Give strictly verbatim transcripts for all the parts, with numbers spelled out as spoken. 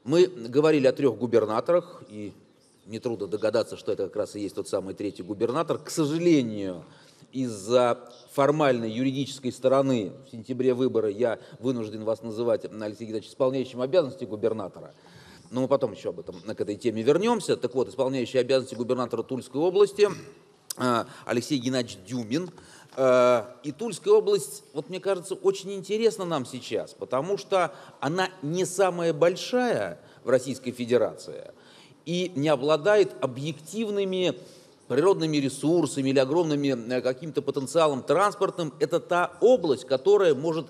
Мы говорили о трех губернаторах, и нетрудно догадаться, что это как раз и есть тот самый третий губернатор. К сожалению, из-за формальной юридической стороны в сентябре выборы я вынужден вас называть, Алексей Геннадьевич, исполняющим обязанности губернатора. Но мы потом еще об этом, к этой теме вернемся. Так вот, исполняющий обязанности губернатора Тульской области Алексей Геннадьевич Дюмин. И Тульская область, вот мне кажется, очень интересна нам сейчас, потому что она не самая большая в Российской Федерации и не обладает объективными природными ресурсами или огромным каким-то потенциалом транспортным. Это та область, которая может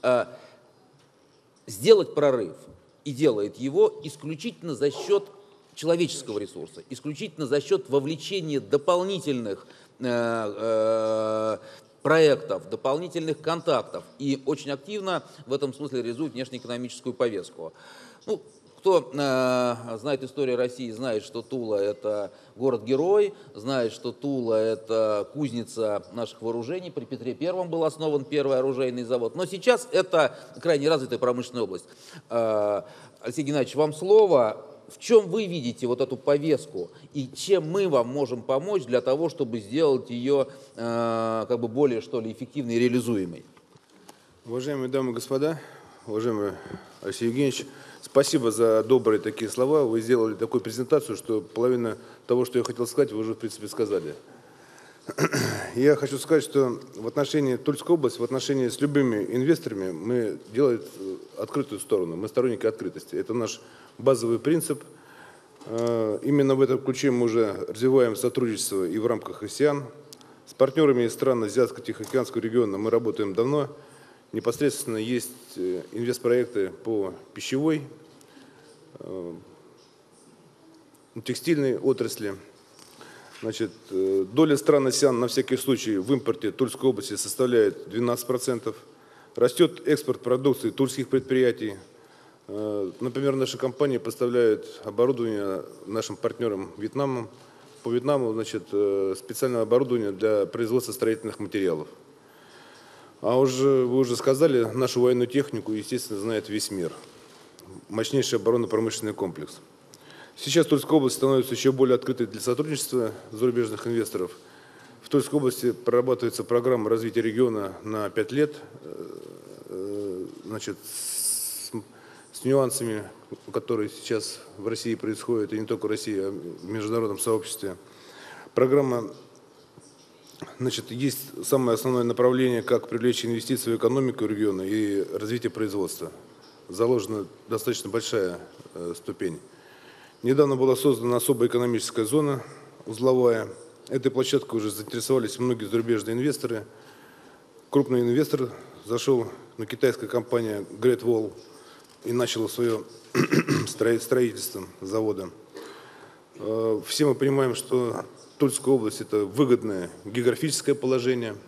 сделать прорыв и делает его исключительно за счет человеческого ресурса, исключительно за счет вовлечения дополнительных э, э, проектов, дополнительных контактов и очень активно в этом смысле реализует внешнеэкономическую повестку. Ну, кто э, знает историю России, знает, что Тула – это город-герой, знает, что Тула – это кузница наших вооружений. При Петре Первом был основан первый оружейный завод. Но сейчас это крайне развитая промышленная область. Э, Алексей Геннадьевич, вам слово. В чем вы видите вот эту повестку и чем мы вам можем помочь для того, чтобы сделать ее э, как бы более, что ли, эффективной и реализуемой? Уважаемые дамы и господа, уважаемый Алексей Евгеньевич, спасибо за добрые такие слова. Вы сделали такую презентацию, что половина того, что я хотел сказать, вы уже, в принципе, сказали. Я хочу сказать, что в отношении Тульской области, в отношении с любыми инвесторами мы делаем открытую сторону, мы сторонники открытости. Это наш базовый принцип. Именно в этом ключе мы уже развиваем сотрудничество и в рамках АСЕАН. С партнерами из стран Азиатско-Тихоокеанского региона мы работаем давно. Непосредственно есть инвестпроекты по пищевой, текстильной отрасли. Значит, доля стран АСЕАН на всякий случай в импорте Тульской области составляет двенадцать процентов. Растет экспорт продукции тульских предприятий. Например, наши компании поставляют оборудование нашим партнерам Вьетнаму. По Вьетнаму, значит, специальное оборудование для производства строительных материалов. А уже, вы уже сказали, нашу военную технику, естественно, знает весь мир. Мощнейший оборонно-промышленный комплекс. Сейчас Тульская область становится еще более открытой для сотрудничества зарубежных инвесторов. В Тульской области прорабатывается программа развития региона на пять лет, значит, с, с нюансами, которые сейчас в России происходят, и не только в России, а в международном сообществе. Программа, значит, есть самое основное направление, как привлечь инвестиции в экономику региона и развитие производства. Заложена достаточно большая э, ступень. Недавно была создана особая экономическая зона, узловая. Этой площадкой уже заинтересовались многие зарубежные инвесторы. Крупный инвестор зашел, на китайская компания Great Wall, и начала свое строительство завода. Все мы понимаем, что Тульская область – это выгодное географическое положение,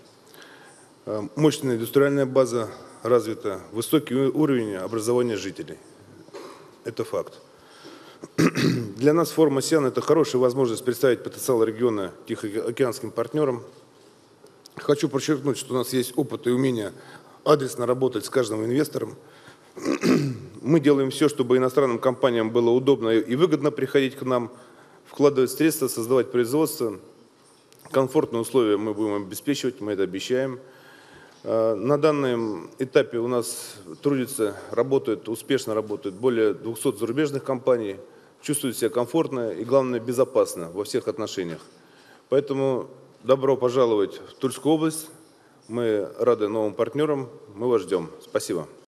мощная индустриальная база развита, высокий уровень образования жителей. Это факт. Для нас форум АСЕАН – это хорошая возможность представить потенциал региона тихоокеанским партнерам. Хочу подчеркнуть, что у нас есть опыт и умение адресно работать с каждым инвестором. Мы делаем все, чтобы иностранным компаниям было удобно и выгодно приходить к нам, вкладывать средства, создавать производство. Комфортные условия мы будем обеспечивать, мы это обещаем. На данном этапе у нас трудится, работают, успешно работают более двухсот зарубежных компаний, чувствуют себя комфортно и, главное, безопасно во всех отношениях. Поэтому добро пожаловать в Тульскую область. Мы рады новым партнерам, мы вас ждем. Спасибо.